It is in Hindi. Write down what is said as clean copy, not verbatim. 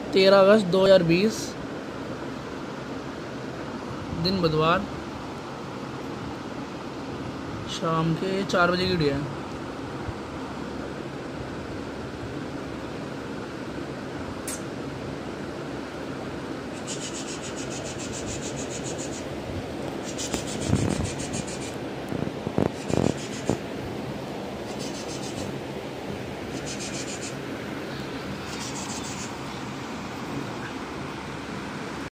13 अगस्त 2020, दिन बुधवार, शाम के 4 बजे की वीडियो है।